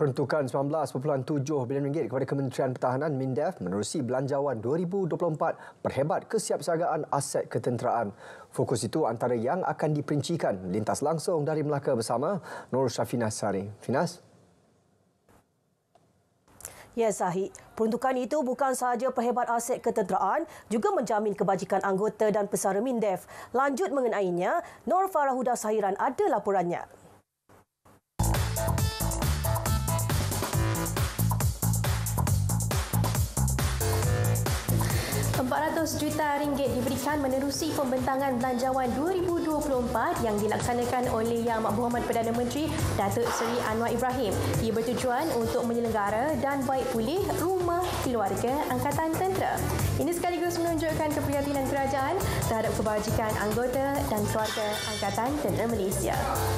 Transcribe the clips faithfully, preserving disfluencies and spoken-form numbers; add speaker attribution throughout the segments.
Speaker 1: Peruntukan sembilan belas perpuluhan tujuh bilion ringgit kepada Kementerian Pertahanan MINDEF menerusi Belanjawan dua ribu dua puluh empat perhebat kesiapsiagaan aset ketenteraan. Fokus itu antara yang akan diperincikan melintas langsung dari Melaka bersama Nur Syafina Sari. Finas?
Speaker 2: Ya, Zahid. Peruntukan itu bukan sahaja perhebat aset ketenteraan, juga menjamin kebajikan anggota dan pesara MINDEF. Lanjut mengenainya, Nur Farahuda Sahiran ada laporannya.
Speaker 3: empat ratus juta ringgit diberikan menerusi pembentangan Belanjawan dua ribu dua puluh empat yang dilaksanakan oleh Yang Amat Berhormat Perdana Menteri Datuk Seri Anwar Ibrahim. Ia bertujuan untuk menyelenggara dan baik pulih rumah keluarga Angkatan Tentera. Ini sekaligus menunjukkan keprihatinan kerajaan terhadap kebajikan anggota dan keluarga Angkatan Tentera Malaysia.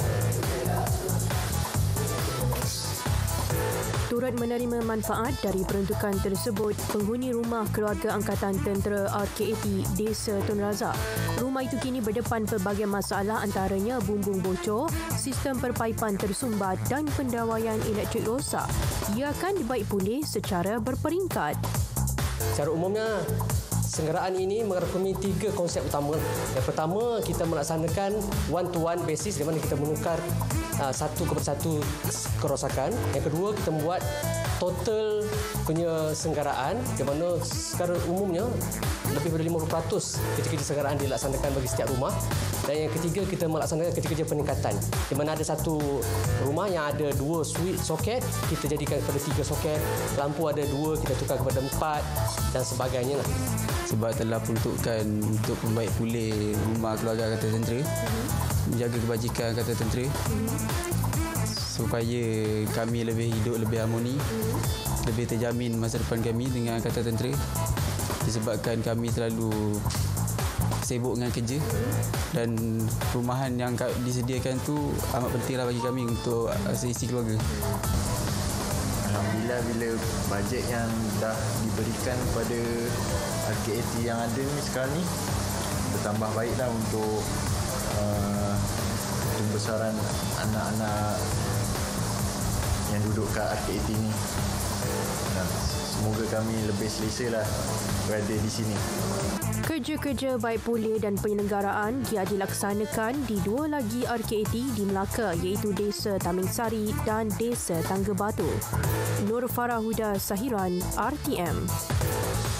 Speaker 4: Turut menerima manfaat dari peruntukan tersebut penghuni rumah keluarga Angkatan Tentera R K A T Desa Tun Razak. Rumah itu kini berdepan pelbagai masalah antaranya bumbung bocor, sistem perpaipan tersumbat dan pendawaian elektrik rosak. Ia akan dibaik pulih secara berperingkat.
Speaker 5: Secara umumnya, senggaraan ini merangkumi tiga konsep utama. Yang pertama, kita melaksanakan one-to-one basis di mana kita menukar uh, satu kepada satu kerosakan. Yang kedua, kita membuat total punya senggaraan di mana secara umumnya lebih dari lima puluh peratus kerja-kerja senggaraan dilaksanakan bagi setiap rumah. Dan yang ketiga, kita melaksanakan kerja-kerja peningkatan. Di mana ada satu rumah yang ada dua switch soket, kita jadikan kepada tiga soket. Lampu ada dua, kita tukar kepada empat dan sebagainya lah.
Speaker 6: Sebab telah peruntukkan untuk membaik pulih rumah keluarga Angkatan Tentera, mm-hmm. menjaga kebajikan Angkatan Tentera, mm-hmm. supaya kami lebih hidup lebih harmoni, mm-hmm. lebih terjamin masa depan kami dengan Angkatan Tentera. Disebabkan kami terlalu sibuk dengan kerja, mm-hmm. dan perumahan yang disediakan tu amat pentinglah bagi kami untuk isi keluarga.
Speaker 7: Alhamdulillah, bila bajet yang dah diberikan kepada R K A T yang ada ni sekarang ni bertambah baiklah untuk uh, pembesaran anak-anak yang duduk kat R K A T ni. Nah, semoga kami lebih selesa lah berada di sini.
Speaker 4: Kerja-kerja baik pulih dan penyelenggaraan giat dilaksanakan di dua lagi R K A T di Melaka iaitu Desa Taming Sari dan Desa Tangga Batu. Nur Farahuda Sahiran, R T M.